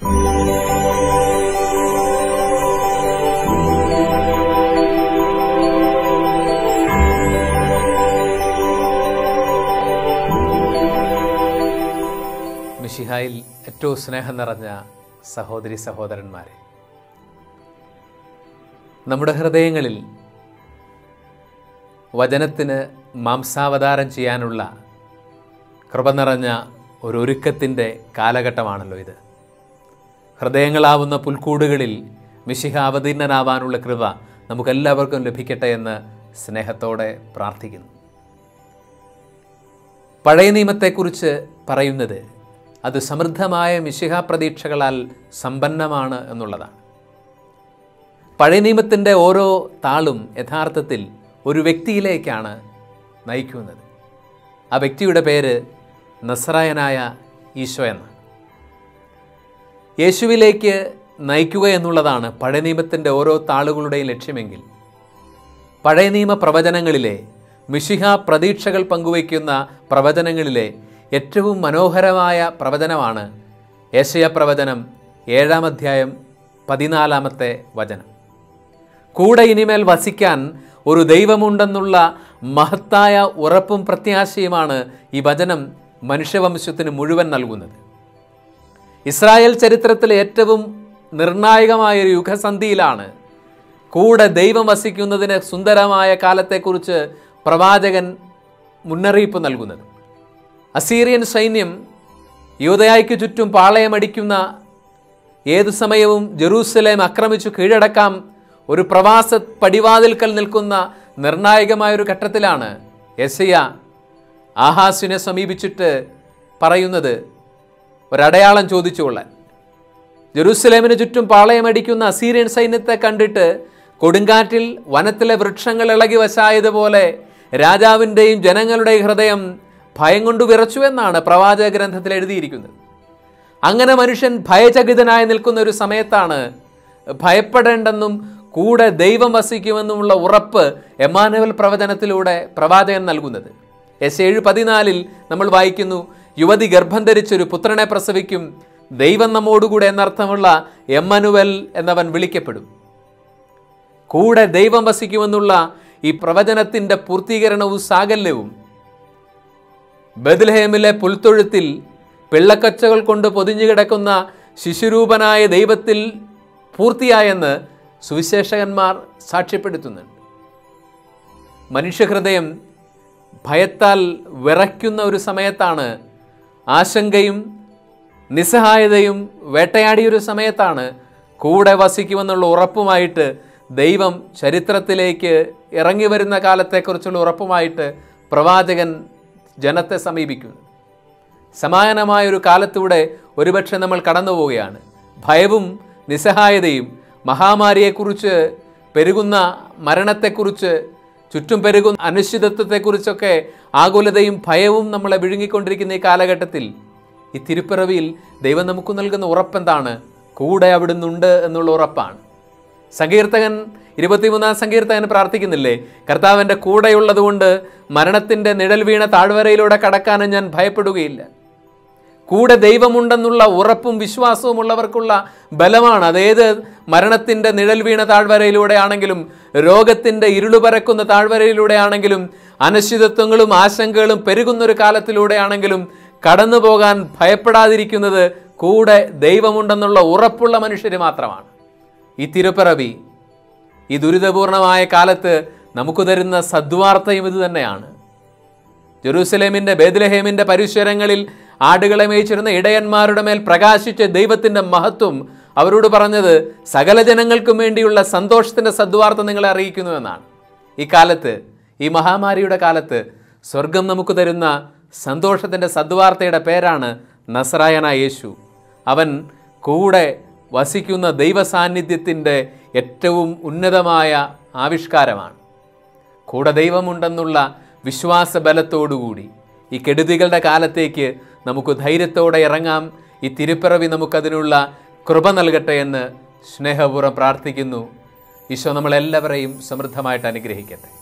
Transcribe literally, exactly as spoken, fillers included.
മിശിഹായിൽ ഏറ്റവും സ്നേഹം നിറഞ്ഞ സഹോദരി സഹോദരന്മാരെ, നമ്മുടെ ഹൃദയങ്ങളിൽ വചനത്തിന് മാംസാവതാരം ചെയ്യാനുള്ള കൃപ നിറഞ്ഞ ഒരു ഒരുക്കത്തിൻ്റെ കാലഘട്ടമാണല്ലോ ഇത്. ഹൃദയങ്ങളാവുന്ന പുൽക്കൂടുകളിൽ മിശിഹ അവതീർണനാവാനുള്ള കൃപ നമുക്കെല്ലാവർക്കും ലഭിക്കട്ടെ എന്ന് സ്നേഹത്തോടെ പ്രാർത്ഥിക്കുന്നു. പഴയ നിയമത്തെക്കുറിച്ച് പറയുന്നത് അത് സമൃദ്ധമായ മിശിഹ പ്രതീക്ഷകളാൽ സമ്പന്നമാണ് എന്നുള്ളതാണ്. പഴയ നിയമത്തിൻ്റെ ഓരോ താളും യഥാർത്ഥത്തിൽ ഒരു വ്യക്തിയിലേക്കാണ് നയിക്കുന്നത്. ആ വ്യക്തിയുടെ പേര് നസ്രായനായ ഈശോ എന്നാണ്. യേശുവിലേക്ക് നയിക്കുക എന്നുള്ളതാണ് പഴയ നിയമത്തിൻ്റെ ഓരോ താളുകളുടെയും ലക്ഷ്യമെങ്കിൽ, പഴയ നിയമ പ്രവചനങ്ങളിലെ മിശിഹ പ്രതീക്ഷകൾ പങ്കുവയ്ക്കുന്ന പ്രവചനങ്ങളിലെ ഏറ്റവും മനോഹരമായ പ്രവചനമാണ് യെശയ്യാ പ്രവചനം ഏഴാം അധ്യായം പതിനാലാമത്തെ വചനം. കൂടെ ഇനിമേൽ വസിക്കാൻ ഒരു ദൈവമുണ്ടെന്നുള്ള മഹത്തായ ഉറപ്പും പ്രത്യാശയുമാണ് ഈ വചനം മനുഷ്യവംശത്തിന് മുഴുവൻ നൽകുന്നത്. ഇസ്രായേൽ ചരിത്രത്തിലെ ഏറ്റവും നിർണായകമായൊരു യുഗസന്ധിയിലാണ് കൂടെ ദൈവം വസിക്കുന്നതിന് സുന്ദരമായ കാലത്തെക്കുറിച്ച് പ്രവാചകൻ മുന്നറിയിപ്പ് നൽകുന്നത്. അസീറിയൻ സൈന്യം യൂദയായ്ക്ക് ചുറ്റും പാളയമടിക്കുന്ന ഏതു സമയവും ജെറൂസലേം ആക്രമിച്ചു കീഴടക്കാം ഒരു പ്രവാസ പടിവാതിൽക്കൽ നിൽക്കുന്ന നിർണായകമായൊരു ഘട്ടത്തിലാണ് യെശയ്യാ ആഹാസിനെ സമീപിച്ചിട്ട് പറയുന്നത് ഒരടയാളം ചോദിച്ചുകൊള്ളാൻ. ജെറൂസലേമിന് ചുറ്റും പാളയമടിക്കുന്ന അസീറിയൻ സൈന്യത്തെ കണ്ടിട്ട് കൊടുങ്കാറ്റിൽ വനത്തിലെ വൃക്ഷങ്ങൾ ഇളകി വശായതുപോലെ രാജാവിൻ്റെയും ജനങ്ങളുടെയും ഹൃദയം ഭയം കൊണ്ട് വിറച്ചു എന്നാണ് പ്രവാചക ഗ്രന്ഥത്തിൽ എഴുതിയിരിക്കുന്നത്. അങ്ങനെ മനുഷ്യൻ ഭയചകിതനായി നിൽക്കുന്ന ഒരു സമയത്താണ് ഭയപ്പെടേണ്ടെന്നും കൂടെ ദൈവം വസിക്കുമെന്നുമുള്ള ഉറപ്പ് എമ്മാനുവൽ പ്രവചനത്തിലൂടെ പ്രവാചകൻ നൽകുന്നത്. യെശയ്യാ ഏഴ് പതിനാലിൽ നമ്മൾ വായിക്കുന്നു, യുവതി ഗർഭം ധരിച്ചൊരു പുത്രനെ പ്രസവിക്കും, ദൈവം നമ്മോടുകൂടെ എന്നർത്ഥമുള്ള എമ്മാനുവൽ എന്നവൻ വിളിക്കപ്പെടും. കൂടെ ദൈവം വസിക്കുമെന്നുള്ള ഈ പ്രവചനത്തിൻ്റെ പൂർത്തീകരണവും സാകല്യവും ബെത്ലഹേമിലെ പുൽത്തൊഴുത്തിൽ പിള്ളക്കച്ചകൾ കൊണ്ട് പൊതിഞ്ഞു കിടക്കുന്ന ശിശുരൂപനായ ദൈവത്തിൽ പൂർത്തിയായെന്ന് സുവിശേഷകന്മാർ സാക്ഷ്യപ്പെടുത്തുന്നുണ്ട്. മനുഷ്യഹൃദയം ഭയത്താൽ വിറയ്ക്കുന്ന ഒരു സമയത്താണ്, ആശങ്കയും നിസ്സഹായതയും വേട്ടയാടിയൊരു സമയത്താണ് കൂടെ വസിക്കുമെന്നുള്ള ഉറപ്പുമായിട്ട് ദൈവം ചരിത്രത്തിലേക്ക് ഇറങ്ങി വരുന്ന കാലത്തെക്കുറിച്ചുള്ള ഉറപ്പുമായിട്ട് പ്രവാചകൻ ജനത്തെ സമീപിക്കുന്നു. സമാനമായൊരു കാലത്തൂടെ ഒരുപക്ഷെ നമ്മൾ കടന്നു പോവുകയാണ്. ഭയവും നിസ്സഹായതയും മഹാമാരിയെക്കുറിച്ച്, പെരുകുന്ന മരണത്തെക്കുറിച്ച്, ചുറ്റും പെരുകുന്ന അനിശ്ചിതത്വത്തെക്കുറിച്ചൊക്കെ ആകുലതയും ഭയവും നമ്മളെ വിഴുങ്ങിക്കൊണ്ടിരിക്കുന്ന ഈ കാലഘട്ടത്തിൽ ഈ തിരുപ്പിറവിയിൽ ദൈവം നമുക്ക് നൽകുന്ന ഉറപ്പെന്താണ്? കൂടെ അവിടുന്നുണ്ട് എന്നുള്ള ഉറപ്പാണ്. സങ്കീർത്തകൻ ഇരുപത്തിമൂന്നാം സങ്കീർത്തകൻ പ്രാർത്ഥിക്കുന്നില്ലേ, കർത്താവിൻ്റെ കൂടെയുള്ളത് കൊണ്ട് മരണത്തിൻ്റെ നിഴൽ വീണ താഴ്വരയിലൂടെ കടക്കാനും ഞാൻ ഭയപ്പെടുകയില്ല. കൂടെ ദൈവമുണ്ടെന്നുള്ള ഉറപ്പും വിശ്വാസവും ഉള്ളവർക്കുള്ള ബലമാണ്. അതേത് മരണത്തിൻ്റെ നിഴൽ വീണ താഴ്വരയിലൂടെ ആണെങ്കിലും, രോഗത്തിൻ്റെ ഇരുളുപരക്കുന്ന താഴ്വരയിലൂടെ ആണെങ്കിലും, അനിശ്ചിതത്വങ്ങളും ആശങ്കകളും പെരുകുന്നൊരു കാലത്തിലൂടെ ആണെങ്കിലും കടന്നു പോകാൻ ഭയപ്പെടാതിരിക്കുന്നത് കൂടെ ദൈവമുണ്ടെന്നുള്ള ഉറപ്പുള്ള മനുഷ്യർ മാത്രമാണ്. ഈ തിരുപ്പിറവി, ഈ ദുരിതപൂർണമായ കാലത്ത് നമുക്ക് തരുന്ന സദ്വാർത്തയും ഇത് തന്നെയാണ്. ജെറൂസലേമിൻ്റെ ബേത്ലഹേമിൻ്റെ പരിസരങ്ങളിൽ ആടുകളെ മേയിച്ചിരുന്ന ഇടയന്മാരുടെ മേൽ പ്രകാശിച്ച ദൈവത്തിൻ്റെ മഹത്വം അവരോട് പറഞ്ഞത് സകല ജനങ്ങൾക്കും വേണ്ടിയുള്ള സന്തോഷത്തിൻ്റെ സദ്വാർത്ത നിങ്ങളെ അറിയിക്കുന്നുവെന്നാണ്. ഈ കാലത്ത്, ഈ മഹാമാരിയുടെ കാലത്ത് സ്വർഗം നമുക്ക് തരുന്ന സന്തോഷത്തിൻ്റെ സദ്വാർത്തയുടെ പേരാണ് നസ്രായനായ യേശു. അവൻ കൂടെ വസിക്കുന്ന ദൈവസാന്നിധ്യത്തിൻ്റെ ഏറ്റവും ഉന്നതമായ ആവിഷ്കാരമാണ്. കൂടെ ദൈവമുണ്ടെന്നുള്ള വിശ്വാസ ബലത്തോടുകൂടി ഈ കെടുതികളുടെ കാലത്തേക്ക് നമുക്ക് ധൈര്യത്തോടെ ഇറങ്ങാം. ഈ തിരുപ്പിറവി നമുക്കതിനുള്ള കൃപ നൽകട്ടെ എന്ന് സ്നേഹപൂർവ്വം പ്രാർത്ഥിക്കുന്നു. ഈശോ നമ്മളെല്ലാവരെയും സമൃദ്ധമായിട്ട് അനുഗ്രഹിക്കട്ടെ.